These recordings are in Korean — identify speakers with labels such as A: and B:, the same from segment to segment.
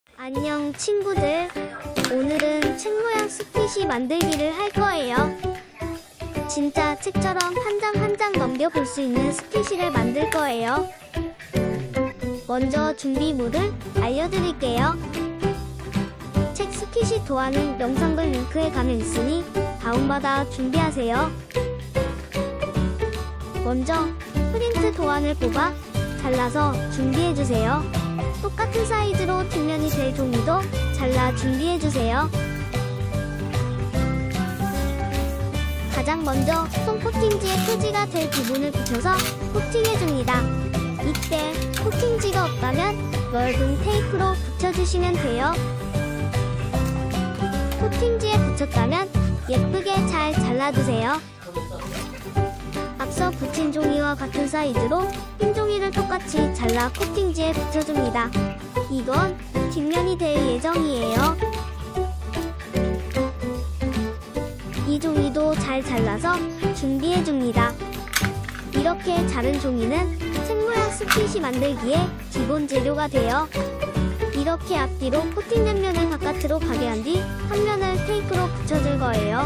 A: 안녕 친구들. 오늘은 책 모양 스티시 만들기를 할 거예요. 진짜 책처럼 한 장 한 장 넘겨볼 수 있는 스티시를 만들 거예요. 먼저 준비물을 알려드릴게요. 책 스티시 도안은 영상글 링크에 가면 있으니 다운받아 준비하세요. 먼저 프린트 도안을 뽑아 잘라서 준비해주세요. 똑같은 사이즈로 뒷면이 될 종이도 잘라 준비해주세요. 가장 먼저 솜 코팅지에 표지가 될 부분을 붙여서 코팅해줍니다. 이때 코팅지가 없다면 넓은 테이프로 붙여주시면 돼요. 코팅지에 붙였다면 예쁘게 잘 잘라주세요. 앞서 붙인 종이와 같은 사이즈로 흰 종이를 똑같이 잘라 코팅지에 붙여줍니다. 이건 뒷면이 될 예정이에요. 이 종이도 잘 잘라서 준비해줍니다. 이렇게 자른 종이는 책 모양 스티시 만들기에 기본 재료가 돼요. 이렇게 앞뒤로 코팅된 면을 바깥으로 가게 한 뒤 한 면을 테이프로 붙여줄 거예요.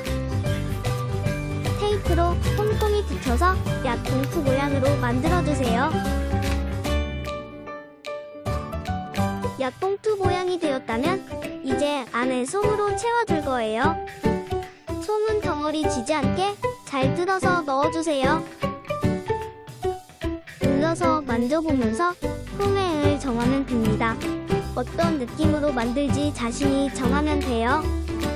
A: 테이프로 꼼꼼히 붙여서 약봉투 모양으로 만들어주세요. 약봉투 모양이 되었다면 이제 안에 솜으로 채워줄 거예요. 솜은 덩어리 지지 않게 잘 뜯어서 넣어주세요. 눌러서 만져보면서 솜의 정하면 됩니다. 어떤 느낌으로 만들지 자신이 정하면 돼요.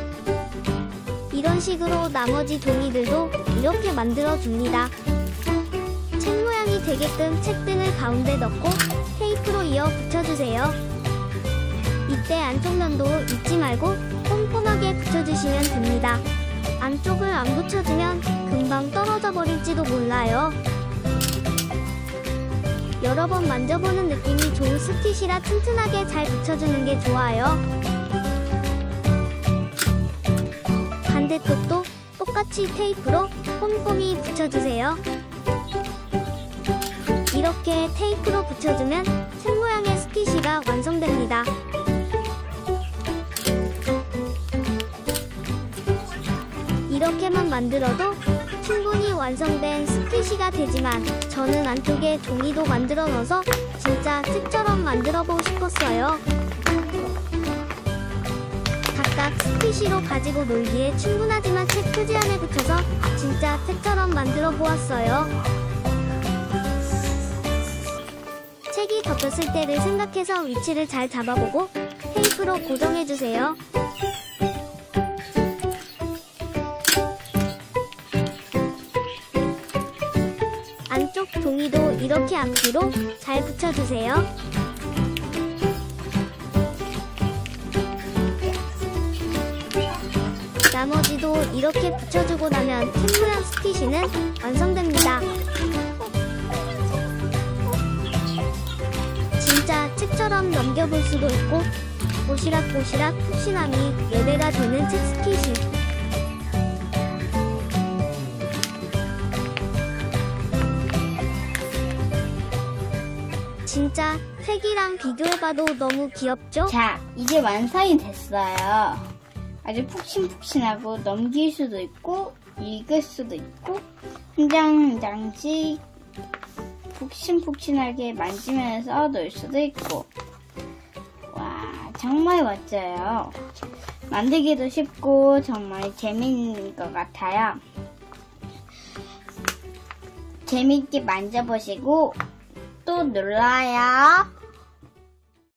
A: 이런 식으로 나머지 종이들도 이렇게 만들어줍니다. 책 모양이 되게끔 책등을 가운데 넣고 테이프로 이어 붙여주세요. 이때 안쪽 면도 잊지 말고 꼼꼼하게 붙여주시면 됩니다. 안쪽을 안 붙여주면 금방 떨어져 버릴지도 몰라요. 여러 번 만져보는 느낌이 좋은 스티시라 튼튼하게 잘 붙여주는 게 좋아요. 반대쪽도 똑같이 테이프로 꼼꼼히 붙여주세요. 이렇게 테이프로 붙여주면 책 모양의 스티시가 완성됩니다. 이렇게만 만들어도 충분히 완성된 스티시가 되지만 저는 안쪽에 종이도 만들어 넣어서 진짜 책처럼 만들어보고 싶었어요. 각각 스티시로 가지고 놀기에 충분하지만 책 표지 안에 붙여서 진짜 책처럼 만들어 보았어요. 책이 덮였을 때를 생각해서 위치를 잘 잡아보고 테이프로 고정해주세요. 안쪽 종이도 이렇게 앞뒤로 잘 붙여주세요. 나머지도 이렇게 붙여주고 나면 책 모양 스티시는 완성됩니다. 진짜 책처럼 넘겨볼 수도 있고 보시락보시락 푹신함이 4배가 되는 책 스티시. 진짜 책이랑 비교해봐도 너무 귀엽죠?
B: 자, 이제 완성이 됐어요. 아주 푹신푹신하고 넘길 수도 있고 읽을 수도 있고 한 장 한 장씩 푹신푹신하게 만지면서 놓을 수도 있고. 와, 정말 멋져요. 만들기도 쉽고 정말 재밌는 것 같아요. 재밌게 만져보시고 또 눌러요.